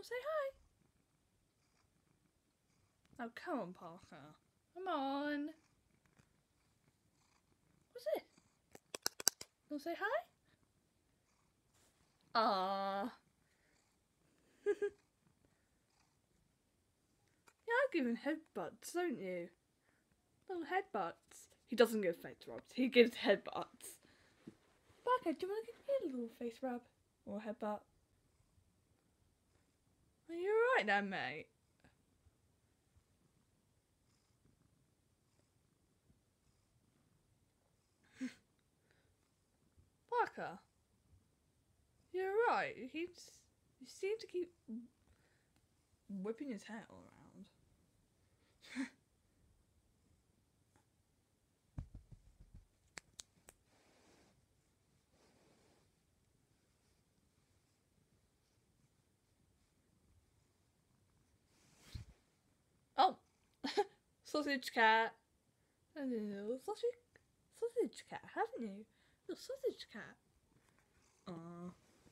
say hi? Oh, come on, Parker. Come on. What's it? You want to say hi? Ah. Yeah, I give him headbutts, don't you? Little headbutts. He doesn't give face rubs. He gives headbutts. Parker, do you want to give me a little face rub? Or headbutt? Are you alright then, mate? Parker? You're right. You seem to keep whipping his hair all around. Oh! Sausage cat. Little sausage cat, haven't you? Little sausage cat. Aww.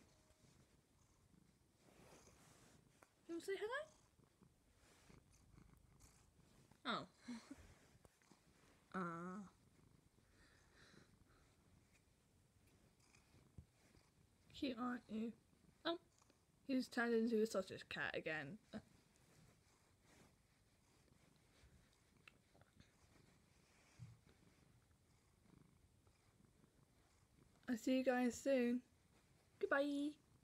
You want to say hello? Oh. Cute, aren't you? Oh. He's turned into a sausage cat again. I'll see you guys soon. Goodbye.